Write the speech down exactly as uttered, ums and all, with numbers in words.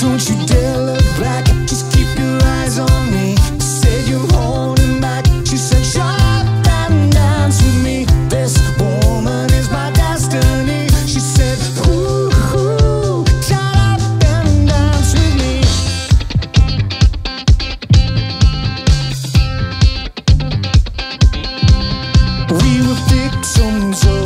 Don't you dare look back, just keep your eyes on me. Said you're holding back. She said, shut up and dance with me. This woman is my destiny. She said, ooh, ooh, shut up and dance with me. We were victims of